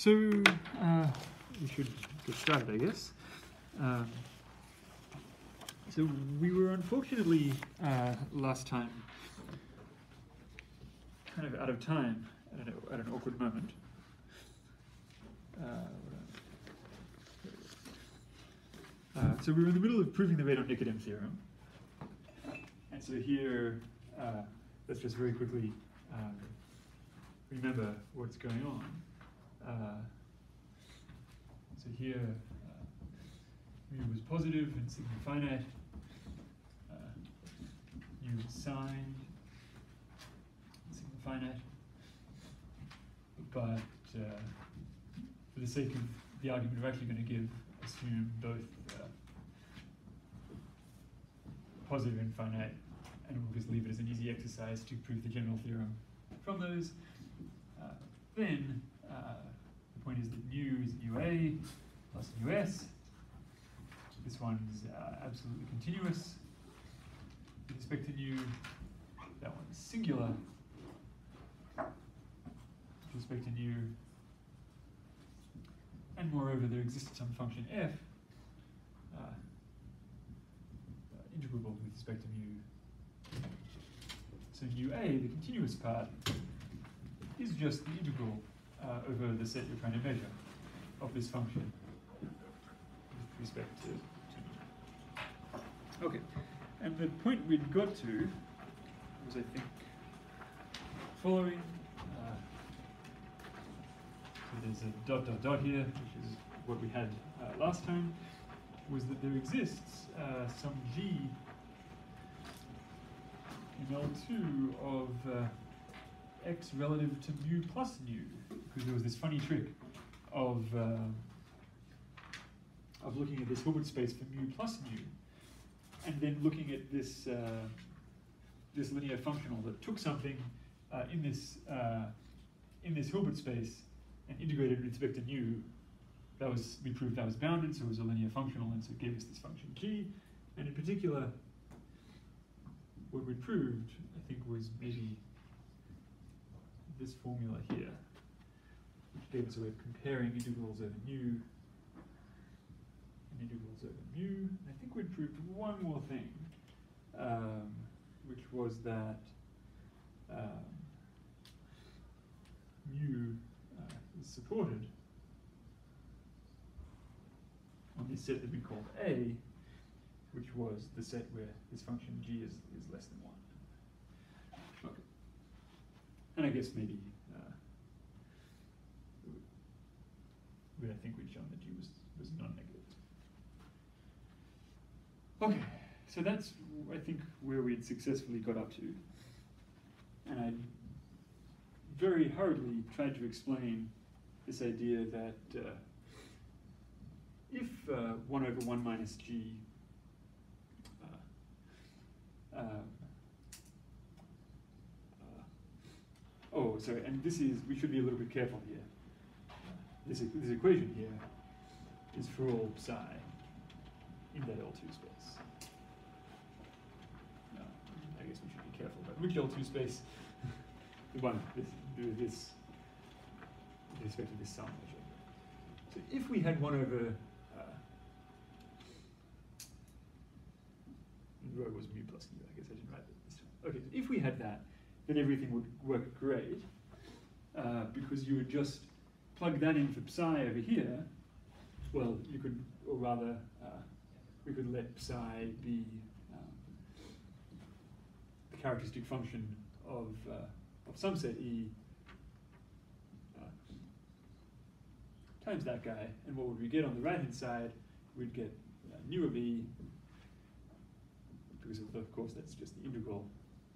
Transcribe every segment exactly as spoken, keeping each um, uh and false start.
so uh, we should get started, I guess. Um, so we were unfortunately uh, last time kind of out of time at an, at an awkward moment. Uh, uh, so we were in the middle of proving the Radon-Nikodym theorem. And so here, uh, let's just very quickly um, remember what's going on. Uh, so here, uh, mu was positive and sigma finite. Uh, mu was signed, sigma finite. But uh, for the sake of the argument we're actually going to give, assume both uh, positive and finite, and we'll just leave it as an easy exercise to prove the general theorem from those. Uh, then, uh, the point is that mu is mu A plus mu S. This one's uh, absolutely continuous with respect to mu. That one's singular with respect to mu. And moreover, there exists some function f, uh, uh, integrable with respect to mu. So mu A, the continuous part, is just the integral uh, over the set you're trying to measure of this function with respect to, to mu. Okay, and the point we'd got to was, I think, following. Uh, so there's a dot dot dot here, which is what we had uh, last time, was that there exists uh, some g in L two of uh, x relative to mu plus nu, because there was this funny trick of uh, of looking at this Hilbert space for mu plus nu, and then looking at this uh, this linear functional that took something uh, in this uh, in this Hilbert space and integrated with respect to nu. That was, we proved that was bounded, so it was a linear functional, and so it gave us this function g. And in particular, what we proved, I think, was maybe this formula here, which gave us a way of comparing integrals over nu and integrals over mu. And I think we proved one more thing, um, which was that um, mu uh, is supported on this set that we called A, which was the set where this function g is, is less than one. Okay. And I guess maybe, uh, we, I think we'd shown that g was, was non-negative. Okay, so that's, I think, where we'd successfully got up to. And I very hurriedly tried to explain this idea that uh, if uh, one over one minus g uh, uh, uh, oh, sorry, and this is, we should be a little bit careful here. Uh, this, this equation here is for all psi in that L two space. No, I guess we should be careful about which L two space. The one, this, this, with respect to this sum measure. So if we had one over rho was mu plus nu, I guess I didn't write that this time. Okay, so if we had that, then everything would work great, uh, because you would just plug that in for psi over here. Well, you could, or rather, uh, we could let psi be um, the characteristic function of, uh, of some set E uh, times that guy, and what would we get on the right-hand side? We'd get uh, nu of E, because of, of course that's just the integral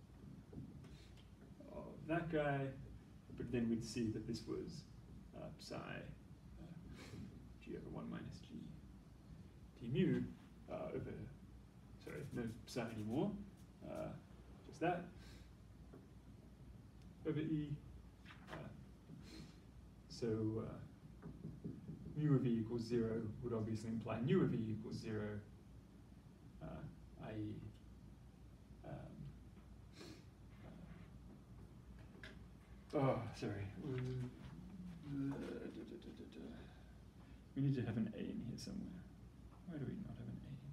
of that guy, but then we'd see that this was uh, psi uh, g over one minus g t mu uh, over, sorry, no psi anymore, uh, just that, over E. Uh, so uh, mu of E equals zero would obviously imply nu of E equals zero, uh, that is Um, oh, sorry. we need to have an A in here somewhere. Why do we not have an A in here?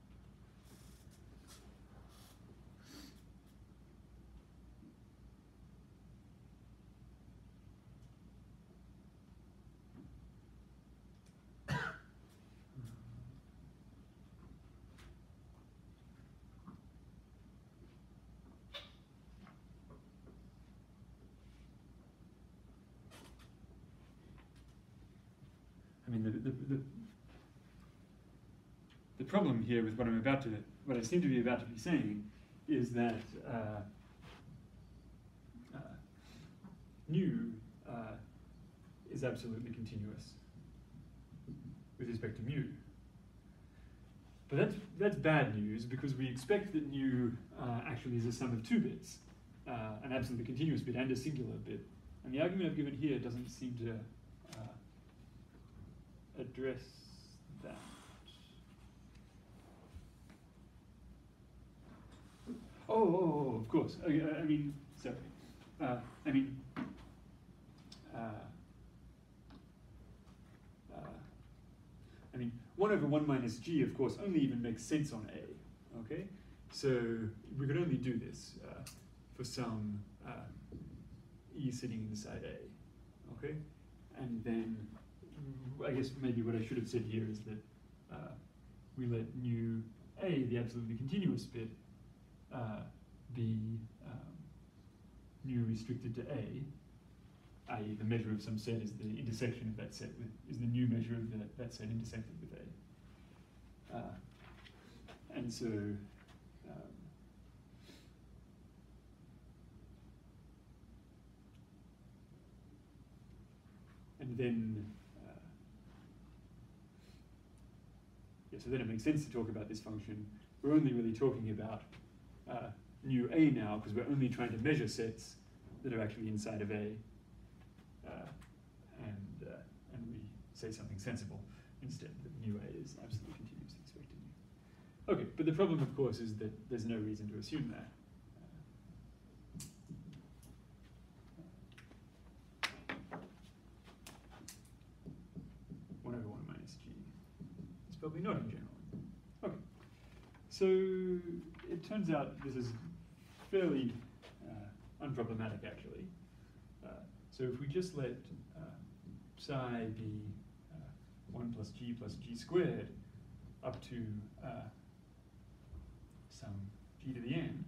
I mean, the, the, the, the problem here with what I'm about to, what I seem to be about to be saying, is that uh, uh, nu uh, is absolutely continuous with respect to mu. But that's, that's bad news, because we expect that nu uh, actually is a sum of two bits, uh, an absolutely continuous bit and a singular bit. And the argument I've given here doesn't seem to uh, address that. Oh, oh, oh, of course. I, I mean, sorry. Uh, I mean, uh, uh, I mean, one over one minus g, of course, only even makes sense on A. Okay, so we could only do this uh, for some uh, e sitting inside A. Okay, and then I guess maybe what I should have said here is that uh, we let nu A, the absolutely continuous bit, uh, be um, nu restricted to A, that is the measure of some set is the intersection of that set with, is the new measure of the, that set intersected with A. Uh, and so, um, and then, uh, yeah, so then it makes sense to talk about this function. We're only really talking about uh, nu A now, because we're only trying to measure sets that are actually inside of A. Uh, and, uh, and we say something sensible instead, that nu A is absolutely continuous with respect to nu. Okay, but the problem, of course, is that there's no reason to assume that. Uh, one over one minus g. It's probably not in general. Okay, so it turns out this is fairly uh, unproblematic, actually. Uh, so if we just let uh, psi be uh, one plus g plus g squared up to uh, some g to the n,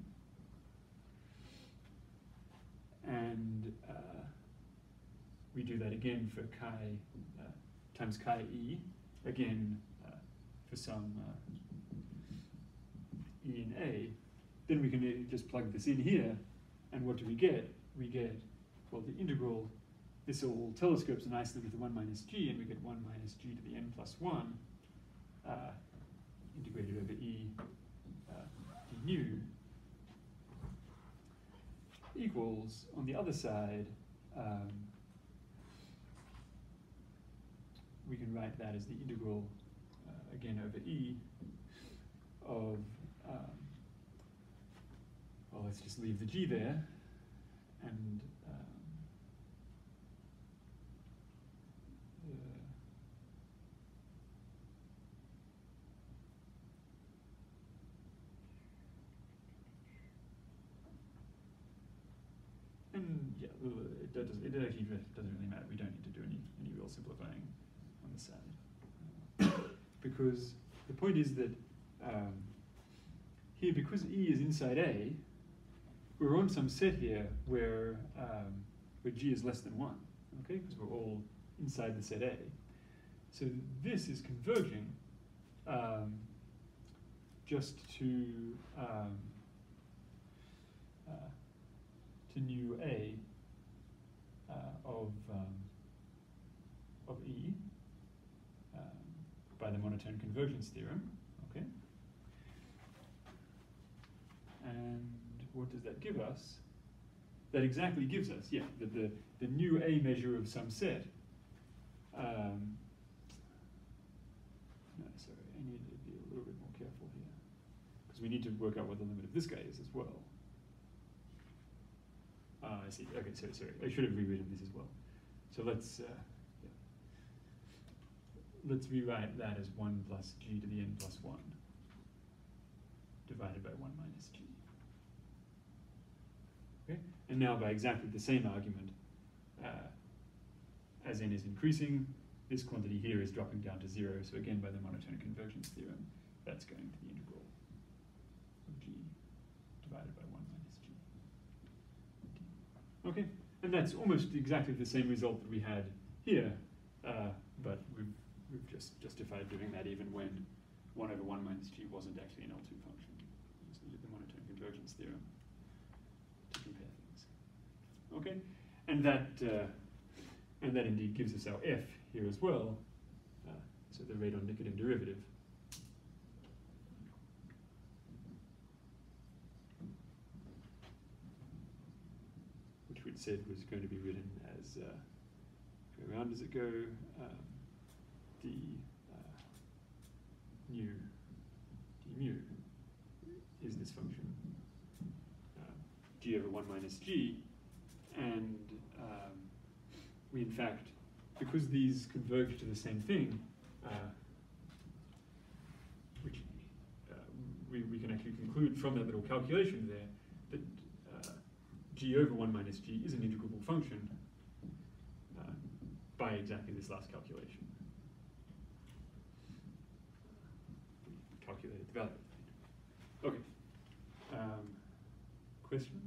and uh, we do that again for chi uh, times chi e, again uh, for some uh, e in A, then we can just plug this in here, and what do we get? We get, well, the integral, this all telescopes nicely with the one minus g, and we get one minus g to the n plus one, uh, integrated over e uh, d nu, equals, on the other side, um, we can write that as the integral, uh, again over e, of, um, well, let's just leave the g there, and um, the, and yeah, it, does, it actually doesn't really matter. We don't need to do any, any real simplifying on the side. Because the point is that um, here, because E is inside A, we're on some set here where, um, where G is less than one, okay? Because we're all inside the set A. So this is converging um, just to um, uh, to nu A uh, of um, of E um, by the monotone convergence theorem, okay? And what does that give us? That exactly gives us, yeah, the, the, the nu A measure of some set. Um, no, sorry, I need to be a little bit more careful here, because we need to work out what the limit of this guy is as well. Ah, I see, okay, sorry, sorry, I should have rewritten this as well. So let's, uh, yeah. let's rewrite that as one plus g to the n plus one divided by one minus g. Okay? And now by exactly the same argument, uh, as n is increasing, this quantity here is dropping down to zero, so again by the monotonic convergence theorem, that's going to the integral of g divided by one minus g. Okay, and that's almost exactly the same result that we had here, uh, but we've, we've just justified doing that even when one over one minus g wasn't actually an L two function. We just needed the monotonic convergence theorem to compare things. Okay, and that, uh, and that indeed gives us our f here as well, uh, so the radon-Nikodym derivative. Which we'd said was going to be written as, uh, go around does it go, um, d uh, nu d mu is this function, uh, g over one minus g, and um, we in fact, because these converge to the same thing, uh, which uh, we, we can actually conclude from that little calculation there that uh, g over one minus g is an integrable function uh, by exactly this last calculation. We calculated the value. Okay. Um, questions?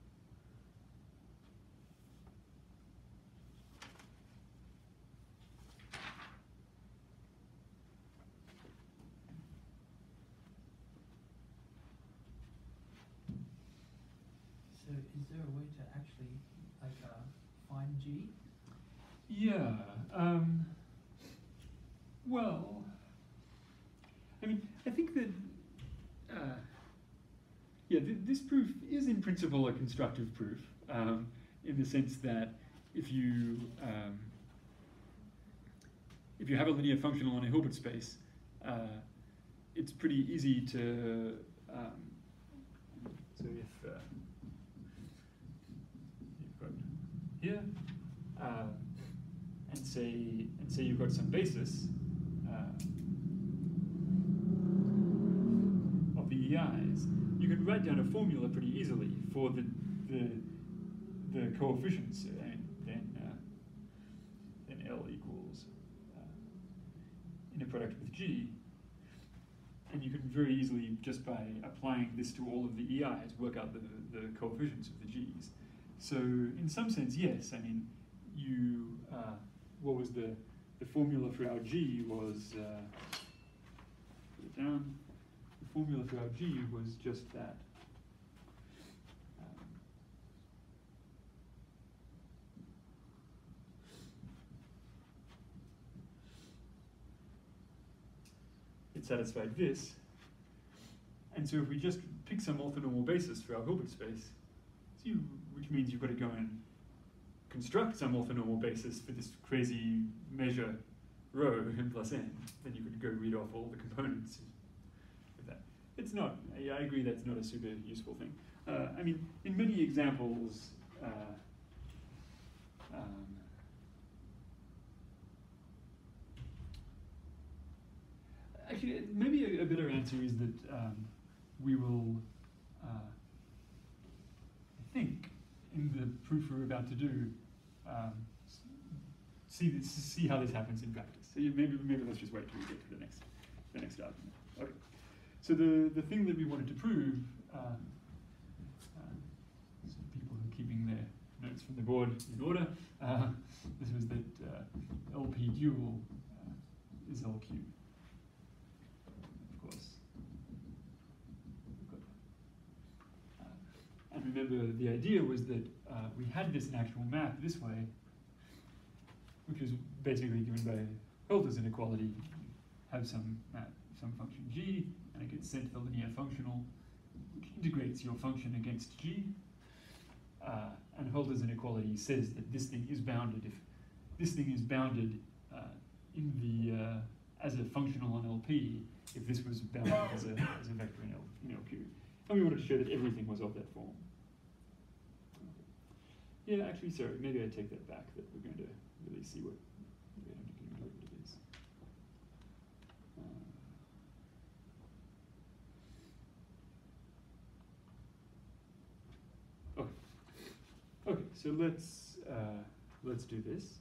So is there a way to actually like uh, find G? Yeah. Um, well, I mean, I think that uh, yeah, th this proof is in principle a constructive proof, um, in the sense that if you um, if you have a linear functional on a Hilbert space, uh, it's pretty easy to um, so if uh, you've got here uh, and say and say you've got some basis uh, of the E Is, you can write down a formula pretty easily for the the, the coefficients, and then uh, then L equals uh, inner product with G, and you can very easily, just by applying this to all of the E Is, work out the, the coefficients of the Gs. So in some sense, yes, I mean, you, uh, what was the, the formula for our G was, uh, put it down, the formula for our G was just that. Um, it satisfied this. And so if we just pick some orthonormal basis for our Hilbert space, so you, which means you've got to go and construct some orthonormal basis for this crazy measure rho n plus n, then you could go read off all the components of that. It's not, I, I agree that's not a super useful thing. Uh, I mean, in many examples, uh, um, actually, maybe a, a better answer is that um, we will, uh, I think, in the proof we're about to do, um, see this, see how this happens in practice. So you, maybe maybe let's just wait till we get to the next the next argument. Okay. So the the thing that we wanted to prove, uh, uh, so people who are keeping their notes from the board in order, uh, this was that uh, L P dual uh, is L Q. Of course. Uh, and remember, the idea was that uh, we had this in actual math this way, which was basically given by Hölder's inequality. You have some map, some function g, and it gets sent to the linear functional, which integrates your function against g. Uh, and Hölder's inequality says that this thing is bounded if this thing is bounded uh, in the uh, as a functional on L P if this was bounded as a as a vector in L in L Q. And we wanted to show that everything was of that form. Yeah, actually, sorry, maybe I take that back, that we're going to really see what the radon-Nikodym derivative is. so let's uh, let's do this.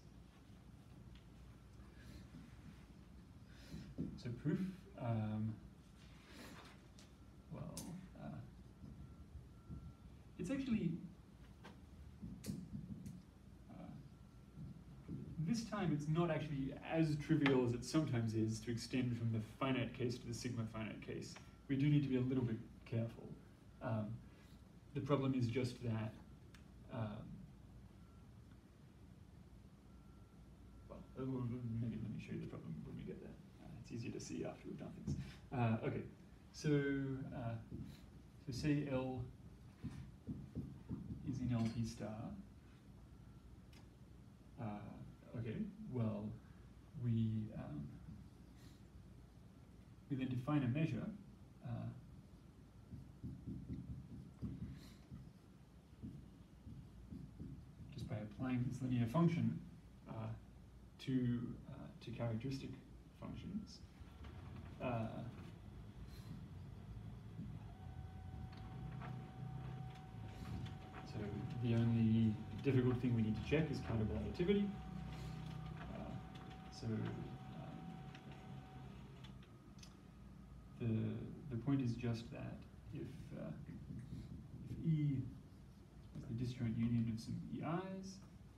So proof. Um, well, uh, it's actually uh, this time it's not actually as trivial as it sometimes is to extend from the finite case to the sigma finite case. We do need to be a little bit careful. Um, the problem is just that. Um, well, maybe let me show you the problem when we get there. Uh, it's easier to see after we've done things. Uh, okay, so uh, so say L is in L P star. Uh, okay, well, we um, we then define a measure. Uh, just by applying this linear function uh, to uh, to characteristic functions. Uh, so the only difficult thing we need to check is countable additivity. Uh, so um, the the point is just that if uh, if E is the disjoint union of some E I's,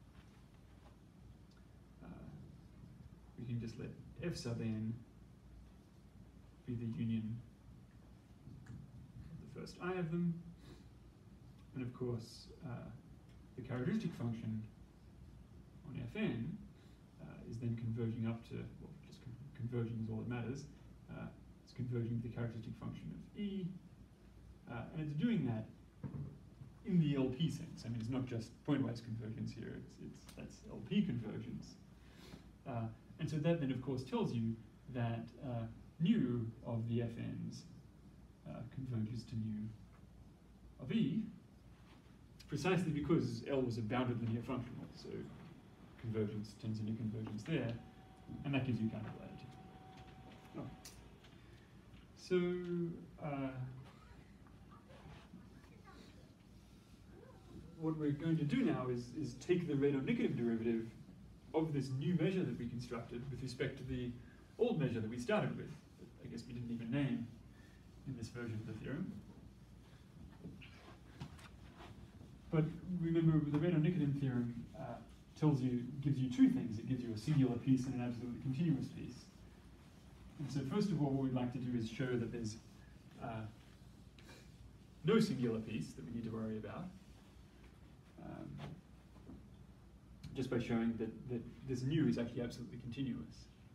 uh, we can just let F sub n be the union of the first I of them, and of course uh, the characteristic function on Fn uh, is then converging up to, well, just con converging is all that matters. Uh, it's converging to the characteristic function of E, uh, and it's doing that in the L P sense. I mean, it's not just pointwise convergence here, it's, it's that's L P convergence. Uh, and so that then of course tells you that uh, nu of the Fn's uh, converges to nu of E, precisely because L was a bounded linear function, so convergence turns into convergence there, and that gives you countable additivity. Oh. So, uh, what we're going to do now is, is take the radon-Nikodym derivative of this new measure that we constructed with respect to the old measure that we started with, that I guess we didn't even name in this version of the theorem. But remember, the radon-Nikodym theorem uh, tells you, gives you two things. It gives you a singular piece and an absolutely continuous piece. And so first of all, what we'd like to do is show that there's uh, no singular piece that we need to worry about. Um, just by showing that, that this nu is actually absolutely continuous.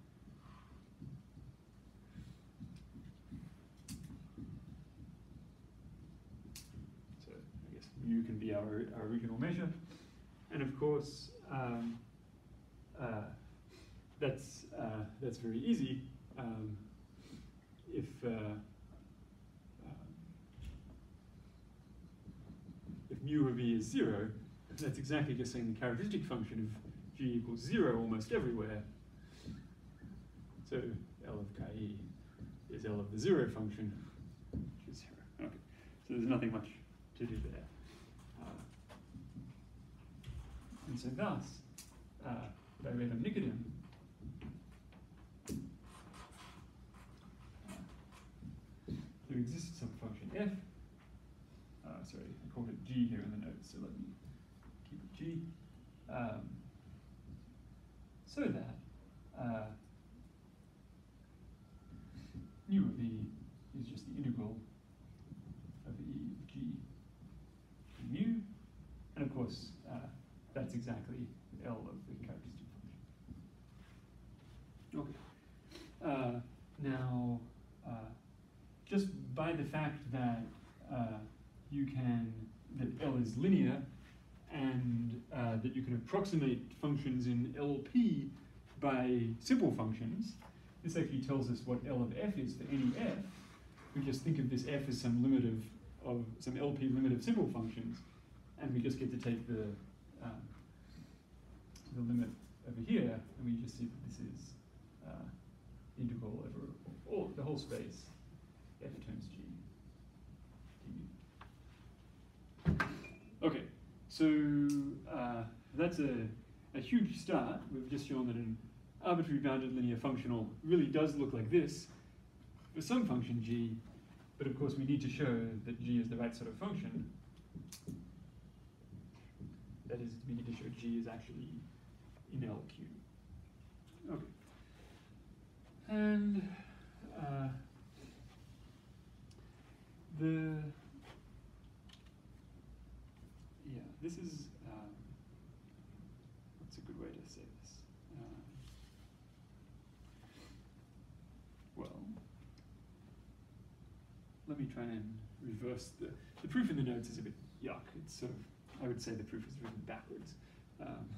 So I guess mu can be our, our original measure. And of course, um, uh, that's, uh, that's very easy. Um, if uh, um, if mu of E is zero, that's exactly just saying the characteristic function of G equals zero almost everywhere. So L of chi E is L of the zero function, which is zero. Okay, so there's nothing much to do there. Uh, and so thus, uh, by radon-Nikodym, uh, there exists some function f. Uh, sorry, I called it G here in the notes, so let me keep it G. Um, so that uh, nu of E is just the integral of E of G to mu, and of course uh, that's exactly L of the characteristic function. Okay. Uh, now, uh, just by the fact that uh, you can, that L is linear, and uh, that you can approximate functions in L P by simple functions, this actually tells us what L of f is for any f. We just think of this f as some limit of, of some L P limit of simple functions, and we just get to take the um, the limit over here, and we just see that this is uh, integral over all the whole space f times g. Okay. so uh, that's a, a huge start. We've just shown that an arbitrary bounded linear functional really does look like this for some function g, but of course we need to show that g is the right sort of function. That is, we need to show g is actually in L Q. Okay. And uh, the, yeah, this is, um, what's a good way to say this? Uh, well, let me try and reverse the, the proof in the notes is a bit yuck. It's sort of, I would say the proof is written backwards. Um,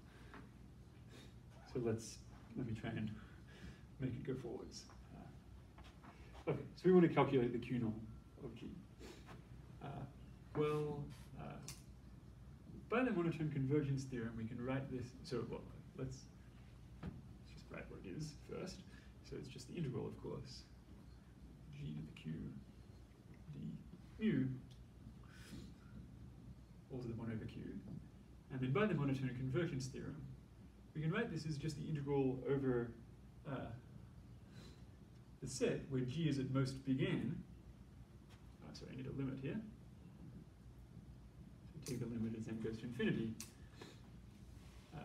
so let's, let me try and make it go forwards. Uh, okay, so we want to calculate the Q norm of G. Uh, well, uh, by the monotone convergence theorem, we can write this. So, well, let's, let's just write what it is first. So it's just the integral, of course, G to the Q d mu, all to the one over Q. And then by the monotone convergence theorem, we can write this as just the integral over uh, the set where G is at most big N. Oh, sorry, I need a limit here. So take the limit as n goes to infinity. Uh,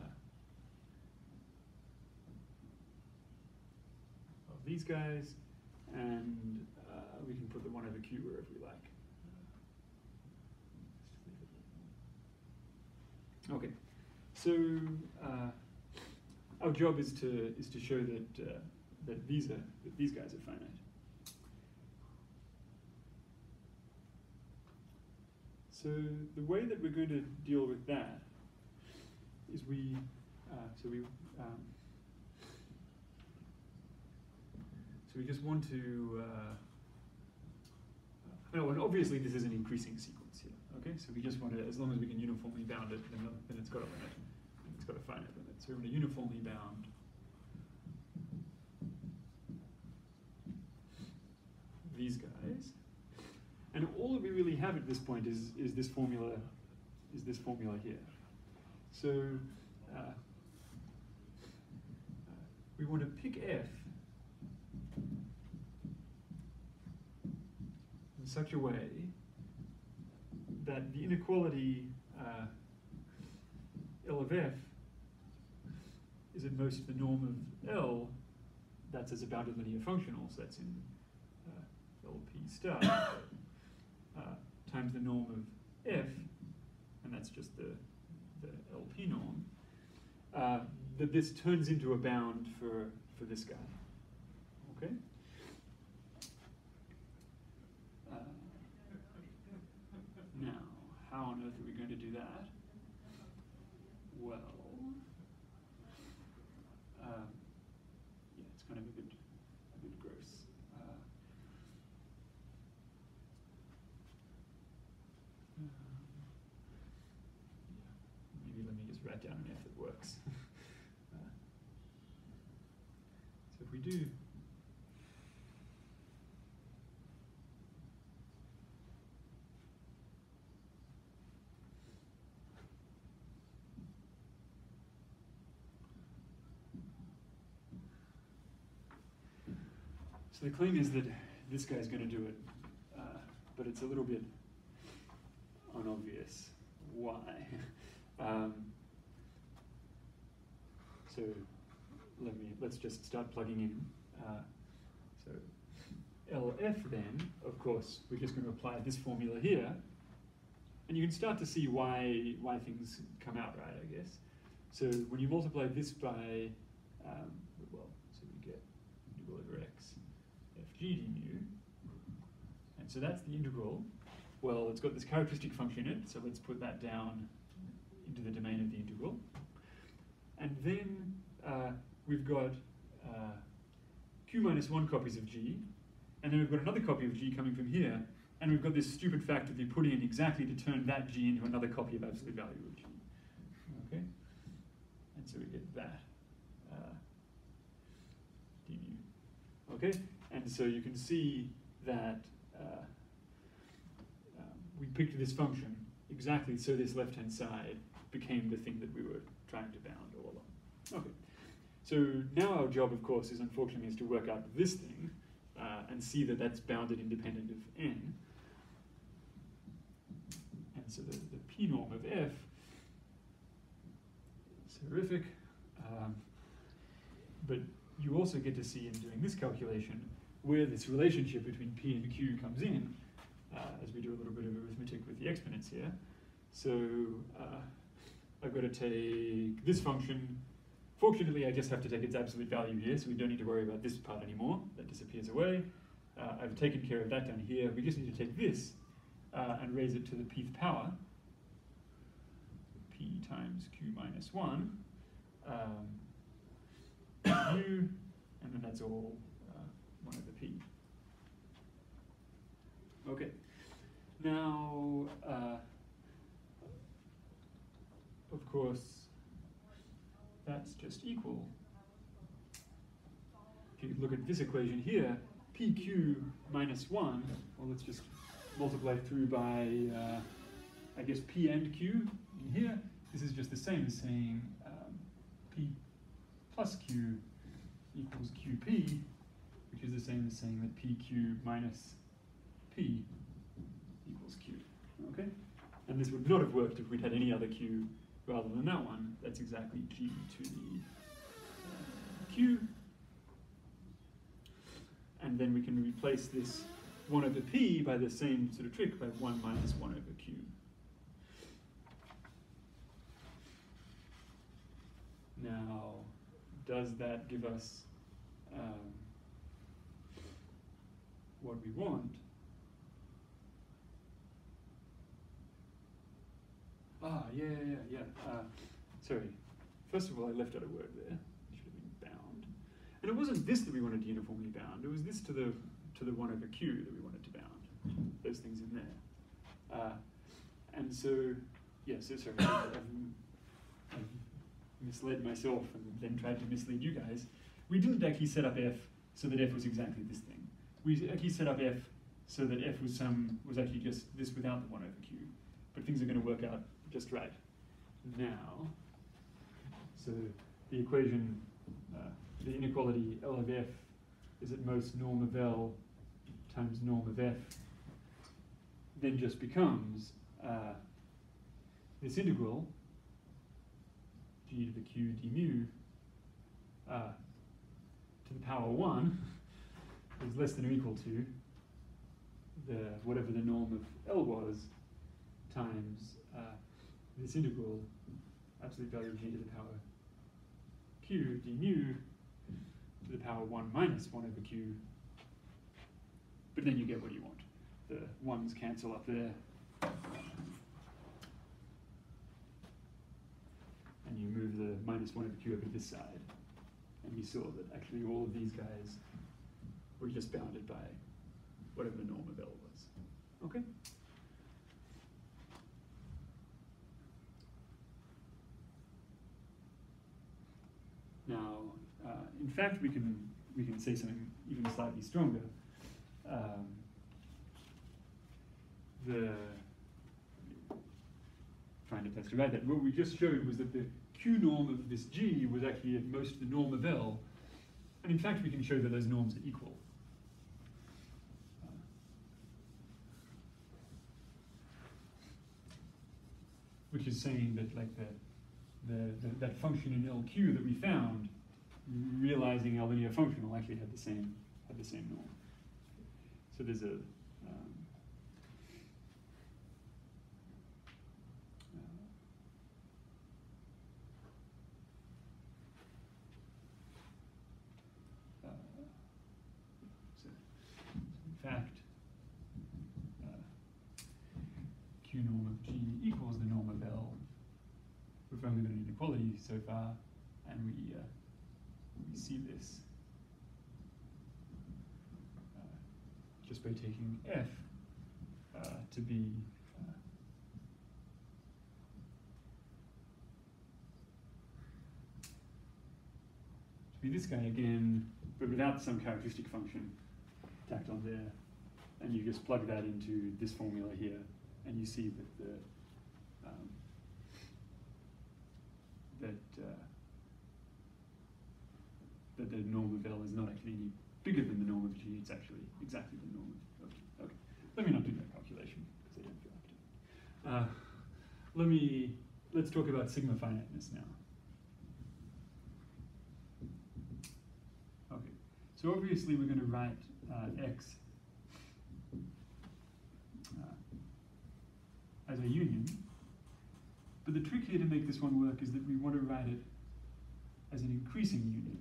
of these guys, and uh, we can put the one over Q wherever we like. Okay, so uh, our job is to is to show that uh, that these are that these guys are finite. So the way that we're going to deal with that is we uh, so we um, so we just want to uh, no, and obviously this is an increasing sequence here. Okay, so we just want to, as long as we can uniformly bound it, then, then it's got a limit. And it's got a finite limit. So we want to uniformly bound these guys. And all that we really have at this point is, is this formula is this formula here. So uh, uh, we want to pick f in such a way that the inequality uh, L of f is at most the norm of L, that's as a bounded linear functional, so that's in uh, L P star, uh, times the norm of f, and that's just the, the L P norm, uh, that this turns into a bound for, for this guy, okay? Uh, now, how on earth are we going to do that? Well, um, yeah, it's kind of a bit, a bit gross. Uh, um, yeah, maybe let me just write down an f that works. uh, so if we do So the claim is that this guy's going to do it, uh, but it's a little bit unobvious why. um, so let me let's just start plugging in. Uh, so L F then, of course, we're just going to apply this formula here, and you can start to see why why things come out right, I guess. So when you multiply this by um, well, so we get integral over x. G d mu, and so that's the integral. Well, it's got this characteristic function in it, so let's put that down into the domain of the integral. And then uh, we've got uh, q minus one copies of g, and then we've got another copy of g coming from here, and we've got this stupid factor that you put in exactly to turn that g into another copy of absolute value of g. Okay, and so we get that uh, d mu. Okay. And so you can see that uh, um, we picked this function exactly so this left-hand side became the thing that we were trying to bound all along. Okay, so now our job, of course, is unfortunately is to work out this thing uh, and see that that's bounded independent of n. And so the, the p norm of f is horrific. Um, but you also get to see in doing this calculation where this relationship between p and q comes in, uh, as we do a little bit of arithmetic with the exponents here. So uh, I've got to take this function. Fortunately, I just have to take its absolute value here, so we don't need to worry about this part anymore. That disappears away. Uh, I've taken care of that down here. We just need to take this uh, and raise it to the pth power, p times q minus one, um, u, and then that's all uh, one over p. Okay. Now, uh, of course, that's just equal. If you look at this equation here, pq minus one, well, let's just multiply through by, uh, I guess, p and q in here. This is just the same as saying um, p plus q equals qp, which is the same as saying that pq minus p equals q. Okay? And this would not have worked if we'd had any other q rather than that one. That's exactly g to the uh, q. And then we can replace this one over p by the same sort of trick, by one minus one over q. Now, does that give us um, what we want? Ah, yeah, yeah, yeah, yeah. Uh, sorry. First of all, I left out a word there. It should have been bound. And it wasn't this that we wanted to uniformly bound. It was this to the to the one over q that we wanted to bound. Those things in there. Uh, and so, yeah, so sorry. I've, I've misled myself and then tried to mislead you guys. We didn't actually set up f so that f was exactly this thing. We actually set up f so that f was some was actually just this without the one over q. But things are going to work out just right. Now, so the equation, uh, the inequality L of f is at most norm of L times norm of f, then just becomes uh, this integral g to the q d mu uh, to the power one is less than or equal to the whatever the norm of L was times uh, this integral absolute value of g to the power q d mu to the power one minus one over q. But then you get what you want. The ones cancel up there. And you move the minus one over q over to this side. And you saw that actually all of these guys were just bounded by whatever the norm of L was. Okay? Now, uh, in fact, we can we can say something even slightly stronger. Um, the find a place to write that. What we just showed was that the q norm of this g was actually at most the norm of L, and in fact, we can show that those norms are equal. Uh, which is saying that like the The, the, that function in L Q that we found, realizing our linear functional actually had the same had the same norm. So there's a um, uh, uh, so in fact, uh, Q norm of G equals the norm of L. We've only got an inequality so far, and we, uh, we see this uh, just by taking f uh, to be uh, to be this guy again, but without some characteristic function tacked on there, and you just plug that into this formula here, and you see that the that the norm of L is not actually any bigger than the norm of G, it's actually exactly the norm of G. Okay, let me not do that calculation, because I don't feel like to. Uh, let me, let's talk about sigma finiteness now. Okay, so obviously we're going to write uh, X uh, as a union, but the trick here to make this one work is that we want to write it as an increasing union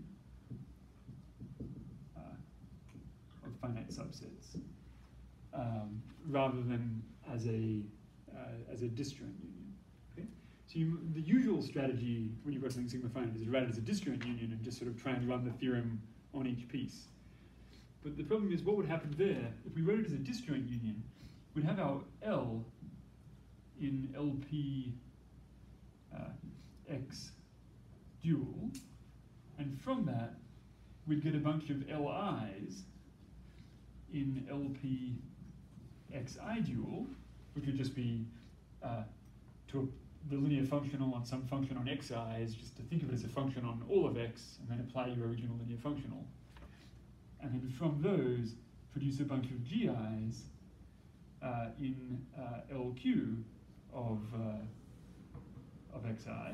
uh, of finite subsets, um, rather than as a uh, as a disjoint union. Okay, so you, the usual strategy when you've got something sigma finite is to write it as a disjoint union and just sort of try and run the theorem on each piece. But the problem is, what would happen there if we wrote it as a disjoint union? We'd have our L in L P uh, X dual, and from that we'd get a bunch of L Is in L P Xi dual, which would just be uh, to a, the linear functional on some function on Xi is just to think of it as a function on all of X and then apply your original linear functional. And then from those, produce a bunch of G Is uh, in uh, L Q of, uh, of Xi.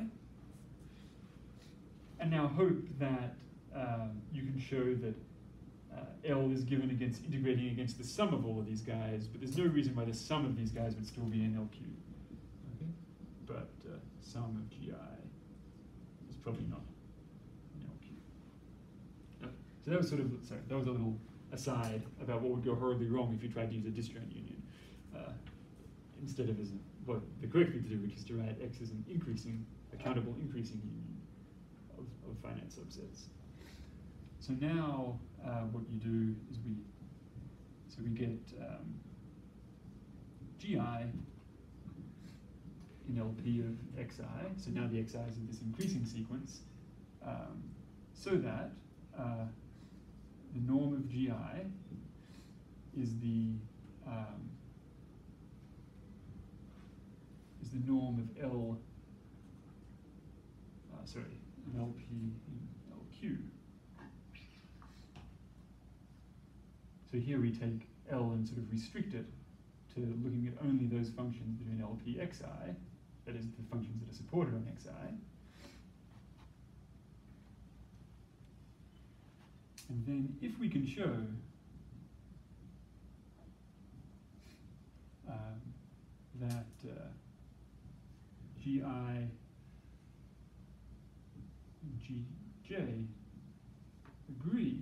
And now hope that um, you can show that uh, L is given against integrating against the sum of all of these guys, but there's no reason why the sum of these guys would still be in L Q. Okay? But uh, sum of G I is probably not in L Q. Okay. So that was sort of, sorry, that was a little aside about what would go horribly wrong if you tried to use a disjoint union uh, instead of as a, what the correct thing to do, which is to write X as an increasing, a countable increasing union of, of finite subsets. So now uh, what you do is we, so we get um, Gi in L P of Xi, so now the Xi's in this increasing sequence, um, so that uh, the norm of Gi is the um, is the norm of L, uh, sorry, in L P in L Q. So here we take L and sort of restrict it to looking at only those functions between L P Xi, that is the functions that are supported on Xi. And then if we can show um, that uh, Gi and Gj agree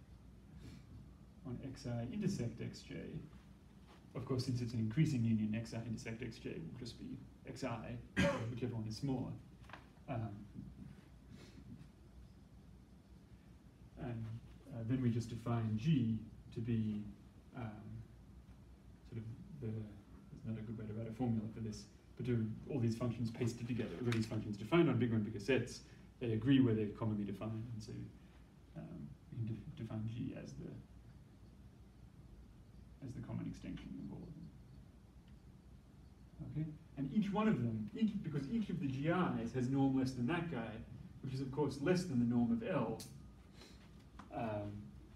on Xi intersect Xj, of course, since it's an increasing union, Xi intersect Xj will just be Xi, whichever one is smaller. Um, and uh, then we just define G to be um, sort of the, there's not a good way to write a formula for this, but to all these functions pasted together, all these functions defined on bigger and bigger sets, they agree where they're commonly defined, and so um, we can de define G as the as the common extension of all of them. Okay, and each one of them, each, because each of the G Is has norm less than that guy, which is of course less than the norm of L. Um,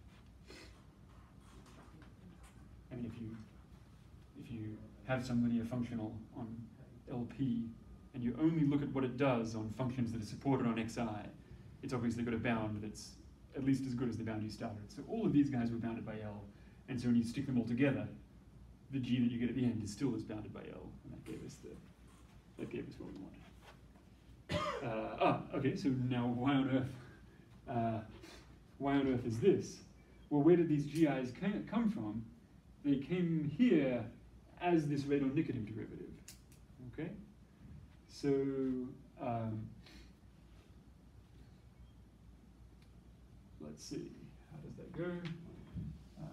I mean, if you if you have some linear functional on L P and you only look at what it does on functions that are supported on Xi, it's obviously got a bound that's at least as good as the bound you started. So all of these guys were bounded by L, and so when you stick them all together, the G that you get at the end is still as bounded by L, and that gave us the that gave us what we wanted. Uh, ah, okay. So now, why on earth? Uh, why on earth is this? Well, where did these G Is come from? They came here as this Radon-Nikodym derivative. Okay. So um, let's see. How does that go? Uh,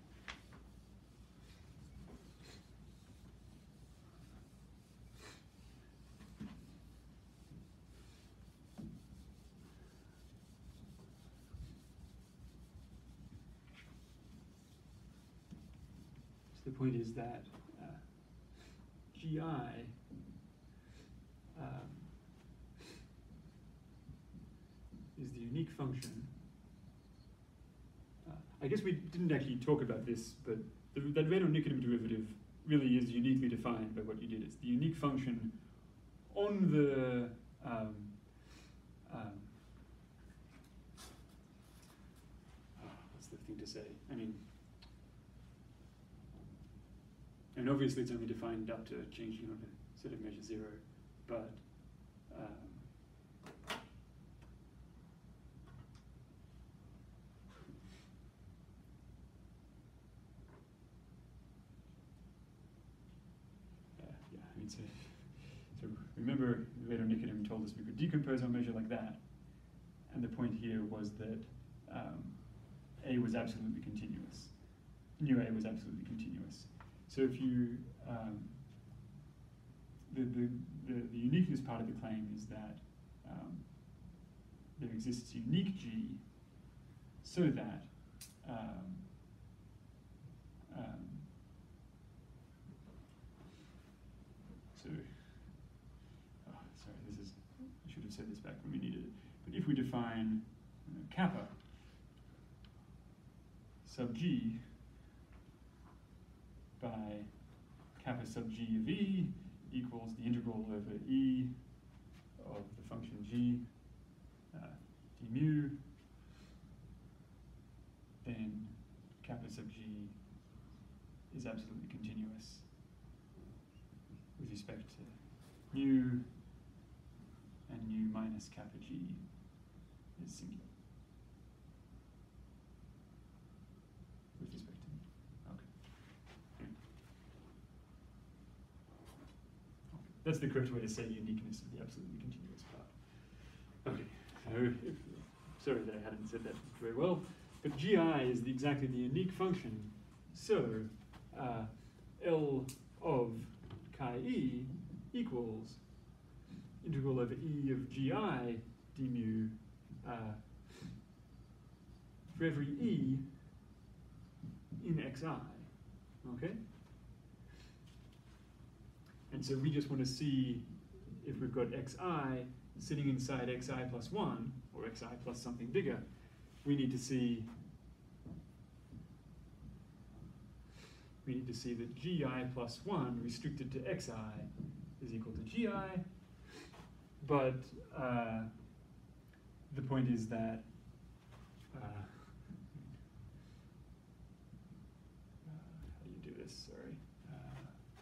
The point is that uh, Gi um, is the unique function I guess we didn't actually talk about this, but the, that Radon-Nikodym derivative really is uniquely defined by what you did. It's the unique function on the um, um, oh, what's the thing to say? I mean, and obviously it's only defined up to changing on a set of measure zero, but um, uh, yeah, I mean, so, so remember, Radon-Nikodym told us we could decompose our measure like that, and the point here was that um, A was absolutely continuous. Nu A was absolutely continuous. So if you, um, the, the, the, the uniqueness part of the claim is that um, there exists unique G so that um, um, so, oh, sorry, this is, I should have said this back when we needed it. But if we define you know, kappa sub G by kappa sub G of E equals the integral over E of the function G uh, d mu, then kappa sub G is absolutely continuous with respect to mu, and nu minus kappa G is singular with respect to mu. Okay. That's the correct way to say uniqueness of the absolutely continuous part. Okay, so if, sorry that I hadn't said that very well, but G I is the, exactly the unique function. So uh, L of chi E equals integral over E of G I d mu uh, for every E in Xi, okay? And so we just want to see if we've got Xi sitting inside Xi plus one, or Xi plus something bigger, we need to see we need to see that Gi plus one restricted to Xi is equal to Gi, but uh, the point is that uh, how do you do this? Sorry. Uh,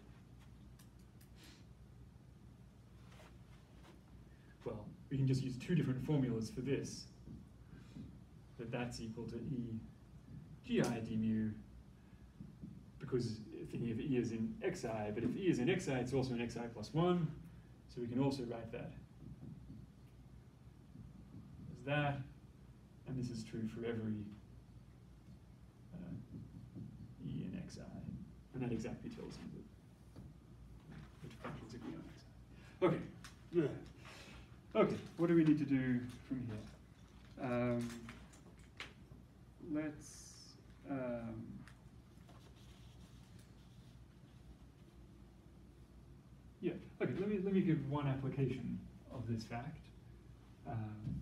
well, we can just use two different formulas for this. That that's equal to E Gi d mu, because thinking of E as in Xi, but if E is in Xi, it's also in Xi plus one, so we can also write that as that, and this is true for every uh, E in Xi, and that exactly tells you that which functions agree on Xi. Okay, yeah. Okay, what do we need to do from here? Um, let's um, yeah, okay, let me, let me give one application of this fact. Um,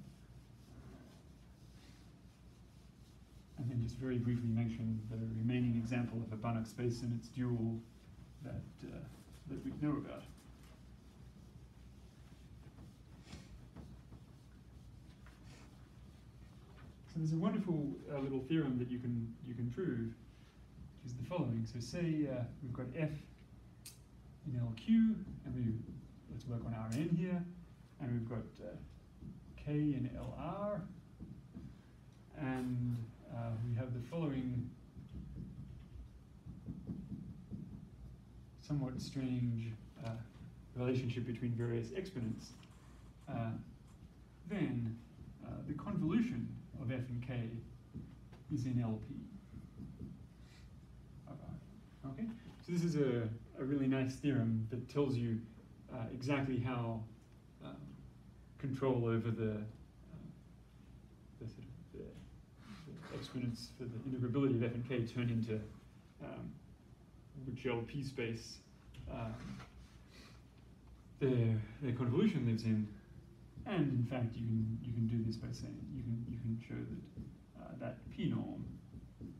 and then just very briefly mention the remaining example of a Banach space and its dual that, uh, that we know about. So there's a wonderful uh, little theorem that you can, you can prove, which is the following. So say uh, we've got F in L Q, and we let's work on R N here, and we've got uh, K in L R, and uh, we have the following somewhat strange uh, relationship between various exponents. Uh, then uh, the convolution of F and K is in L P. Okay, so this is a, a really nice theorem that tells you uh, exactly how um, control over the, uh, the, sort of the, the exponents for the integrability of F and K turn into um, which L P space um, their, their convolution lives in. And in fact, you can you can do this by saying you can you can show that uh, that P norm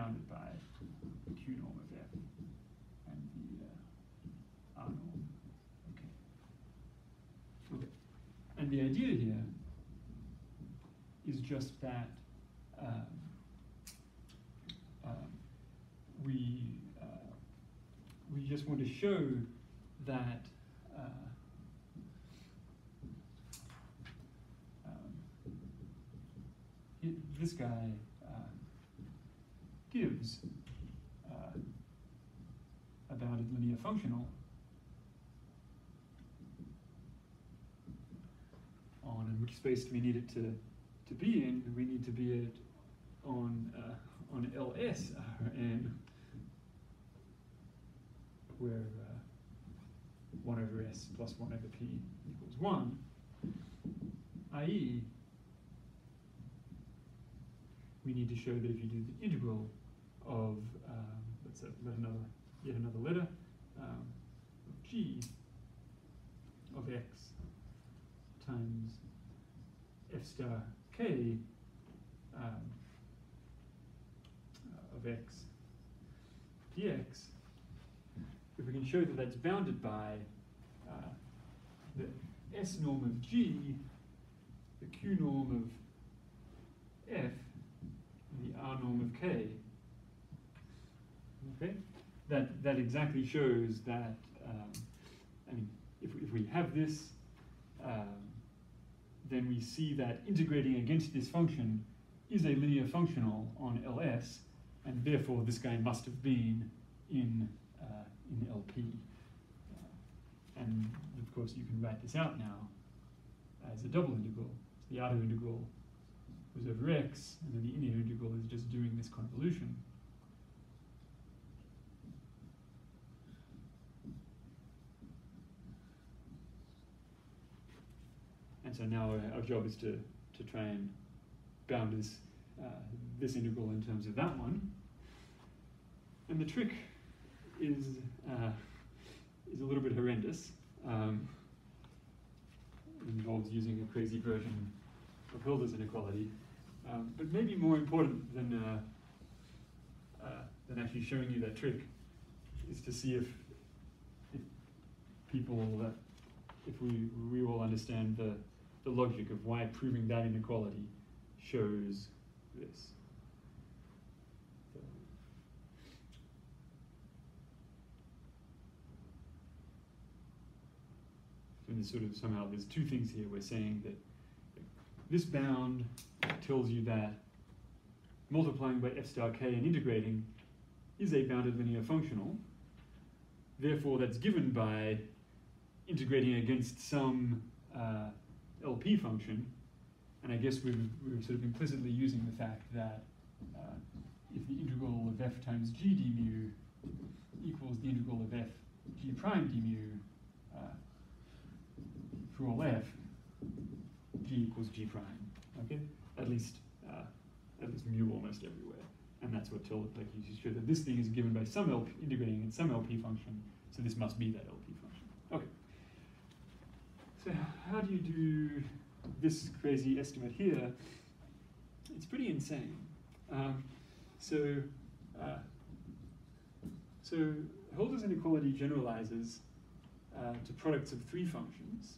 bounded by Q norm of F and the uh, R norm. Okay. Okay. And the idea here is just that um, um, we uh, we just want to show that uh, um, it, this guy uh, gives uh, a bounded linear functional on, and which space do we need it to to be in? We need to be it on uh, on L S R N, where uh, one over S plus one over P equals one, that is, we need to show that if you do the integral of, um, let's say, let another, yet another letter, um, of G of X times F star K um, uh, of X dx, if we can show that that's bounded by uh, the S norm of G, the Q norm of F, and the R norm of K, okay, that that exactly shows that. Um, I mean, if if we have this, um, then we see that integrating against this function is a linear functional on L S, and therefore this guy must have been in uh, in L P. Uh, and of course, you can write this out now as a double integral. So the outer integral was over x, and then the inner integral is just doing this convolution. And so now our, our job is to, to try and bound this, uh, this integral in terms of that one. And the trick is, uh, is a little bit horrendous. Um, it involves using a crazy version of Hilbert's inequality. Um, but maybe more important than, uh, uh, than actually showing you that trick is to see if, if people, uh, if we, we all understand the, the logic of why proving that inequality shows this. So, and sort of somehow there's two things here. We're saying that this bound tells you that multiplying by f star k and integrating is a bounded linear functional. Therefore, that's given by integrating against some uh, L P function. And I guess we're, we're sort of implicitly using the fact that uh, if the integral of f times g d mu equals the integral of f g prime d mu uh, for all f, g equals g prime. Okay, at least uh, at least mu almost everywhere, and that's what tells like you show that this thing is given by some L P, integrating in some L P function, so this must be that L P function. Okay. So how do you do this crazy estimate here? It's pretty insane. Um, so uh, so Hilbert's inequality generalizes uh, to products of three functions.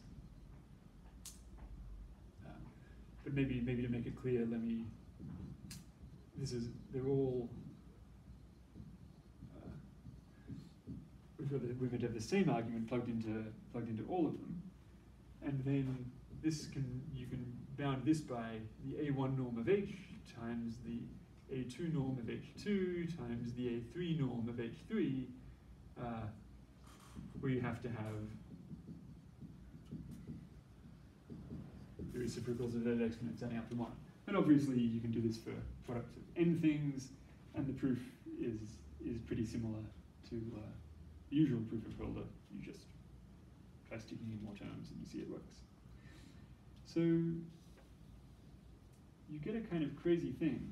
But maybe, maybe to make it clear, let me, this is, they're all, uh, we've got the, we're going to have the same argument plugged into, plugged into all of them. And then this can, you can bound this by the A one norm of H times the A two norm of H two times the A three norm of H three, uh, where you have to have the reciprocals of that exponent adding up to one. And obviously you can do this for products of n things, and the proof is is pretty similar to uh, the usual proof of Hilbert. You just try sticking in more terms and you see it works. So you get a kind of crazy thing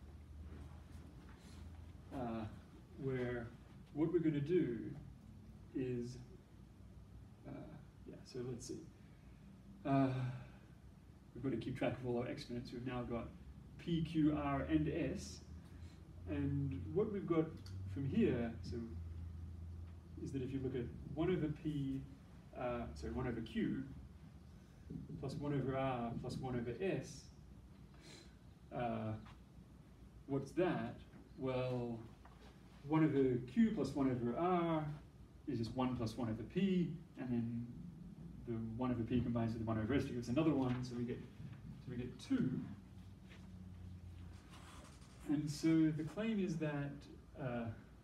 uh, where what we're going to do is, uh, yeah, so let's see. Uh, We've got to keep track of all our exponents. We've now got P, Q, R, and S. And what we've got from here, so, is that if you look at one over p, uh, sorry, one over q, plus one over r, plus one over s, uh, what's that? Well, one over q plus one over r is just one plus one over p, and then the one over p combines with the one over s to give us another one, so we get, so we get two. And so the claim is that uh,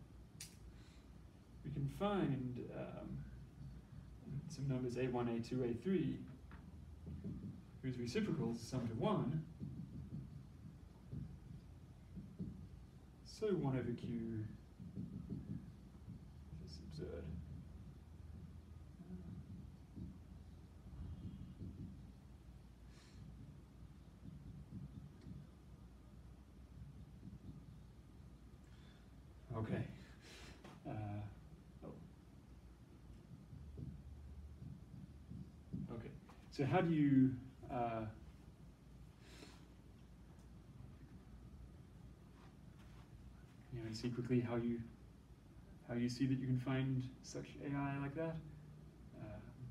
we can find um, some numbers a one, a two, a three, whose reciprocals sum to one. So one over q is absurd. Okay. Uh, oh. Okay. So how do you uh, you know, see quickly how you how you see that you can find such A I like that? Uh,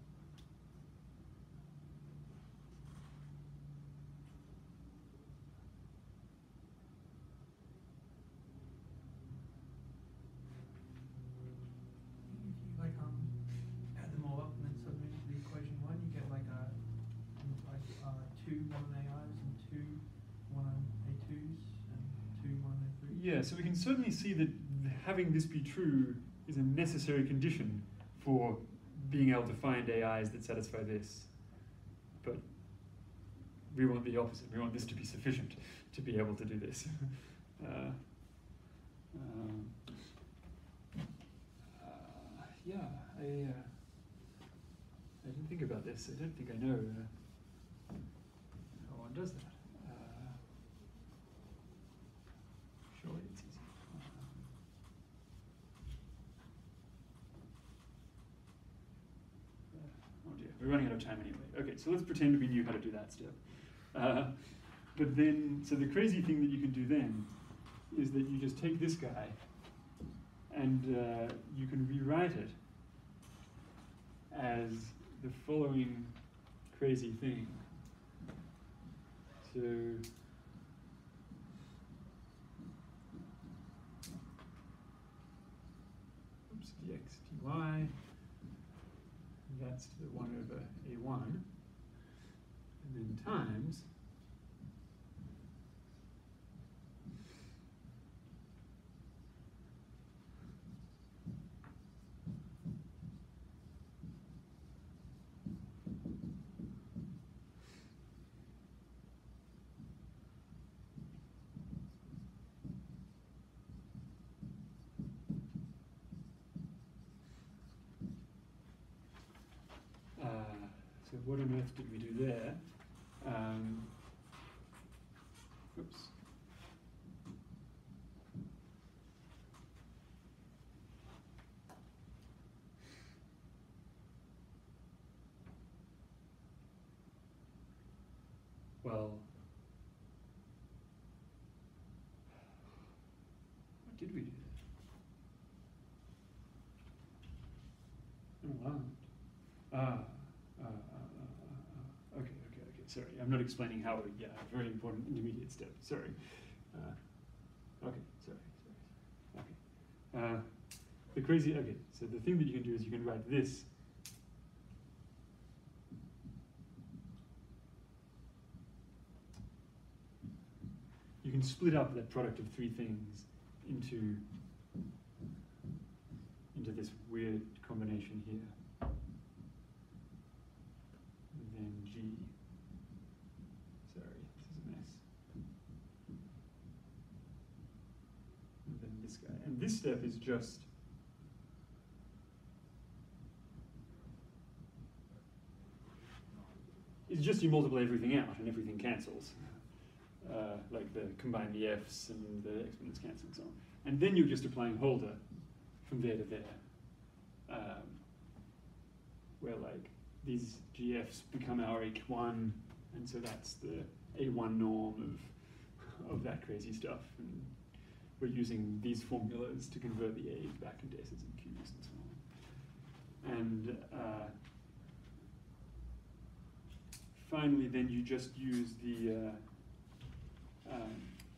If you like um add them all up and then submit to the equation one, you get like a like uh two one A Is and two one A twos and two one A threes. Yeah, so we can certainly see that having this be true is a necessary condition for being able to find A Is that satisfy this. But we want the opposite. We want this to be sufficient to be able to do this. uh, um, uh, yeah, I, uh, I didn't think about this. I don't think I know uh, how one does that. Uh, surely it's easy. Oh dear, we're running out of time anyway. Okay, so let's pretend we knew how to do that step. Uh, but then, so the crazy thing that you can do then is that you just take this guy and uh, you can rewrite it as the following crazy thing. So, oops, dx dy. That's to the one over a one, and then times so what on earth did we do there? Um, oops. Well, what did we do there? Oh, wow. Ah. Uh, uh, uh, uh, okay, okay, okay, sorry. I'm not explaining how, yeah, a very important intermediate step, sorry. Uh, okay, sorry, sorry, sorry. Okay. Uh, the crazy, okay, so the thing that you can do is you can write this you can split up that product of three things into into this weird combination here. And then G. Sorry, this is a mess. And then this guy. And this step is just it's just you multiply everything out and everything cancels. Uh, like the combine the f's and the exponents cancel and so on. And then you're just applying Holder from there to there. Um, where like these G Fs become our H one, and so that's the A one norm of of that crazy stuff. And we're using these formulas to convert the A's back into S's and Q's and so on. And uh, finally, then you just use the uh, um,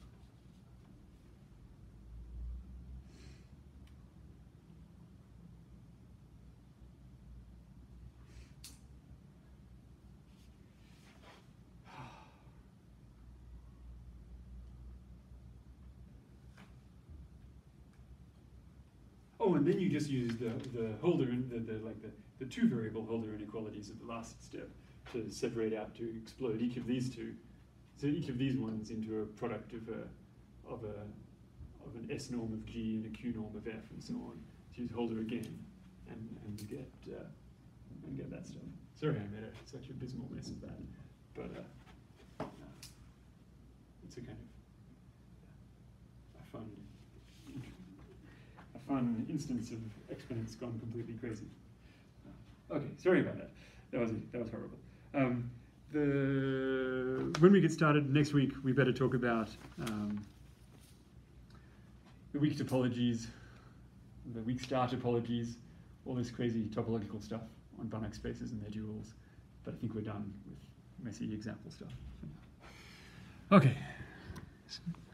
oh, and then you just use the the holder and the, the like the, the two variable holder inequalities of the last step to separate out, to explode each of these two, so each of these ones into a product of a of a of an S norm of G and a Q norm of F and so on. To use holder again, and and you get uh, and get that stuff. Sorry, I made a, such a abysmal mess of that, but uh, uh, it's a kind of a fun a fun instance of exponents gone completely crazy. Uh, okay, sorry about that. That was that was horrible. Um, the when we get started next week, we better talk about um, the weak topologies, the weak star topologies, all this crazy topological stuff on Banach spaces and their duals. But I think we're done with messy example stuff. Okay.